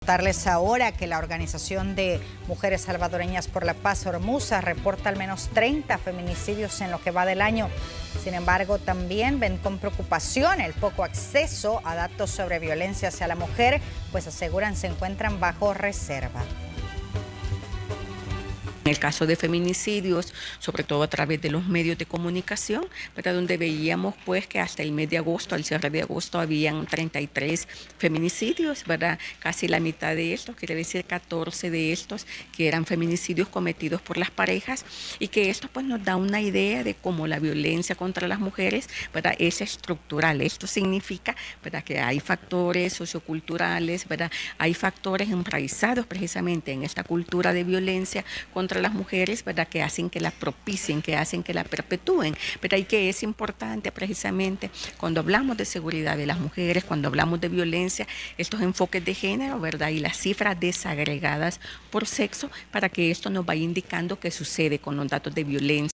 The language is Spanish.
Darles ahora que la Organización de Mujeres Salvadoreñas por la Paz, Ormusa, reporta al menos 30 feminicidios en lo que va del año. Sin embargo, también ven con preocupación el poco acceso a datos sobre violencia hacia la mujer, pues aseguran se encuentran bajo reserva. En el caso de feminicidios, sobre todo a través de los medios de comunicación, ¿verdad? Donde veíamos pues que hasta el mes de agosto, al cierre de agosto, habían 33 feminicidios, ¿verdad? Casi la mitad de estos, quiere decir 14 de estos que eran feminicidios cometidos por las parejas, y que esto pues nos da una idea de cómo la violencia contra las mujeres, ¿verdad? Es estructural. Esto significa, ¿verdad?, que hay factores socioculturales, ¿verdad? Hay factores enraizados precisamente en esta cultura de violencia contra las mujeres, ¿verdad?, que hacen que la propicien, que hacen que la perpetúen, pero hay que es importante precisamente cuando hablamos de seguridad de las mujeres, cuando hablamos de violencia, estos enfoques de género, ¿verdad?, y las cifras desagregadas por sexo, para que esto nos vaya indicando qué sucede con los datos de violencia.